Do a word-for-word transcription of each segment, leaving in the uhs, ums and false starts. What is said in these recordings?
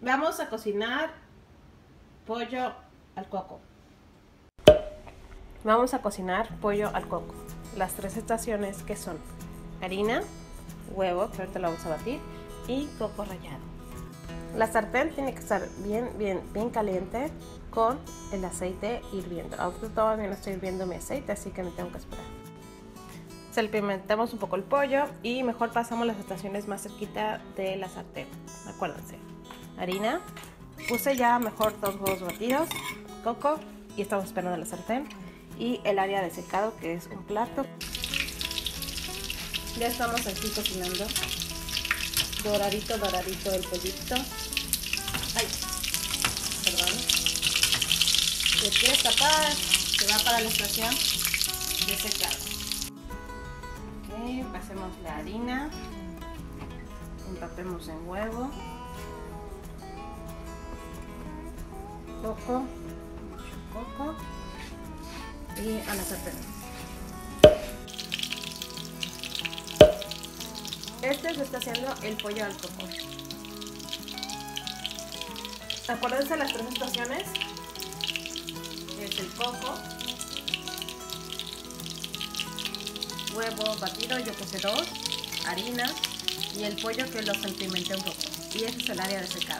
Vamos a cocinar pollo al coco. Vamos a cocinar pollo al coco. Las tres estaciones que son harina, huevo, que ahorita lo vamos a batir, y coco rallado. La sartén tiene que estar bien, bien, bien caliente con el aceite hirviendo. Ahorita todavía no estoy hirviendo mi aceite, así que me tengo que esperar. Salpimentamos un poco el pollo y mejor pasamos las estaciones más cerquita de la sartén. Acuérdense, harina, puse ya mejor dos huevos batidos, coco y estamos esperando la sartén y el área de secado, que es un plato. Ya estamos aquí cocinando, doradito, doradito el pollito. Ay, perdón. Si quieres tapar, se va para la estación de secado. Ok, pasemos la harina, empapemos en huevo, coco, coco y a la sartén. Este se está haciendo el pollo al coco. Acuérdense las tres estaciones. Es el coco, huevo batido, yo puse dos, harina y el pollo que lo salpimenté un poco. Y ese es el área de secado.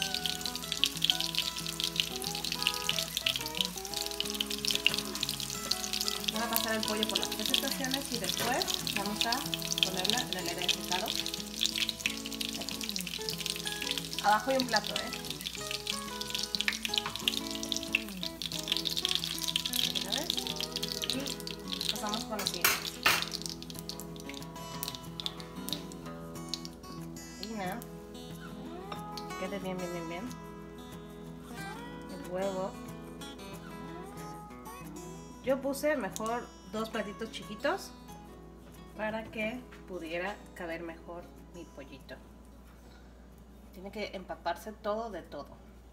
Van a pasar el pollo por las tres estaciones y después vamos a ponerla en el área de secado. Aquí. Abajo hay un plato, ¿eh? Y pasamos con lo siguiente. Harina. Quede bien, bien, bien, bien. El huevo. Yo puse mejor dos platitos chiquitos para que pudiera caber mejor mi pollito. Tiene que empaparse todo de todo.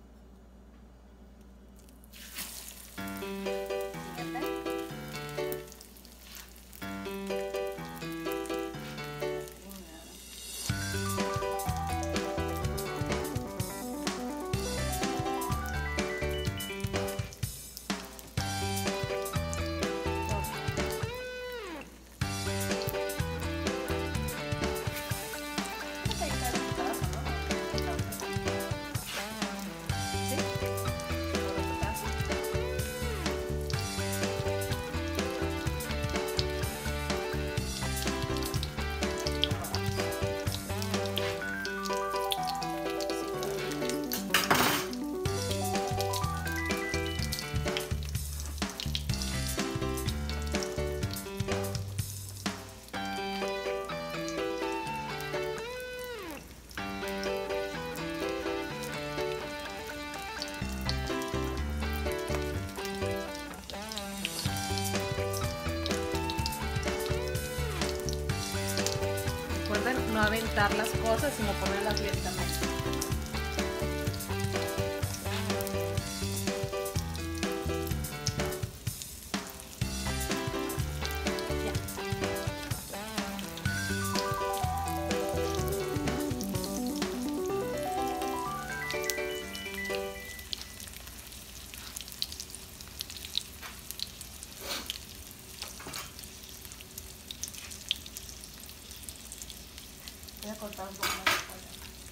Recuerden no aventar las cosas, sino ponerlas directamente. Voy a cortar un poco más de pollo.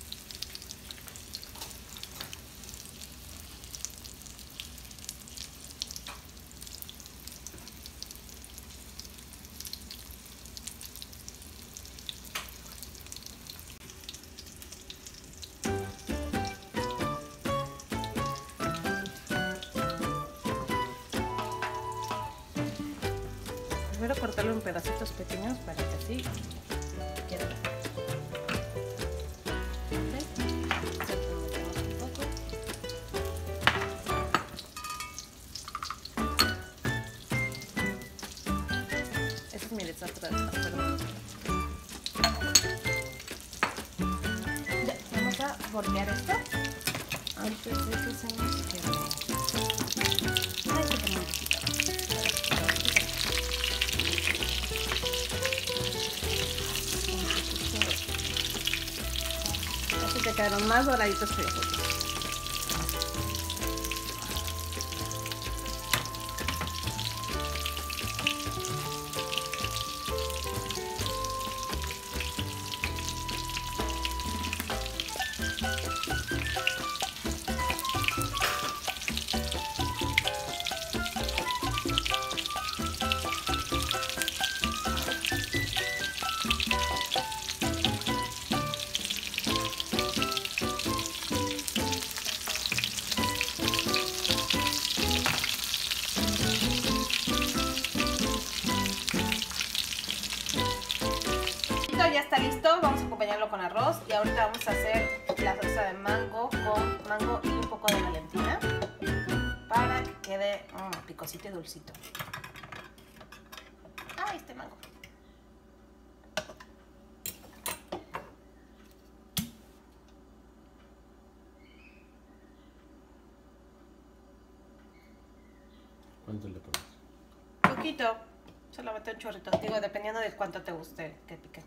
Primero cortarlo en pedacitos pequeños para que así quede mejor. Mi desastre de esta, perdón. Ya, vamos a voltear esto antes de que se nos quede. Hay que poner un poquito. Así te quedaron más doraditos que los otros. Y ahorita vamos a hacer la salsa de mango con mango y un poco de valentina para que quede mmm, picosito y dulcito. ¡Ay, este mango! ¿Cuánto le pones? Poquito, solamente un chorrito. Digo, dependiendo de cuánto te guste que pique.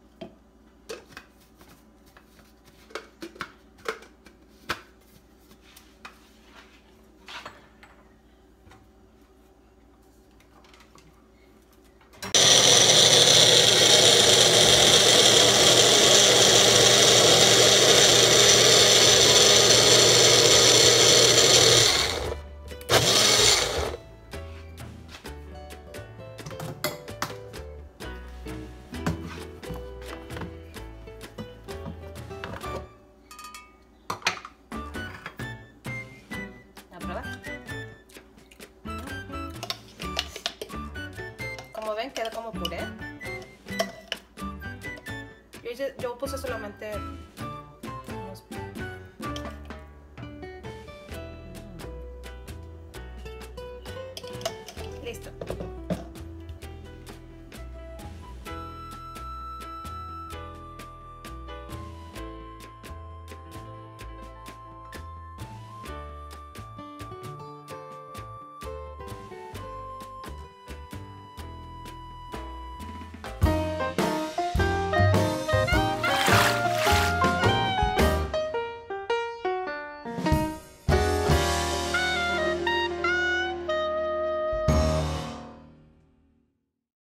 Como ven, queda como puré. Yo, hice, yo puse solamente unos... Listo.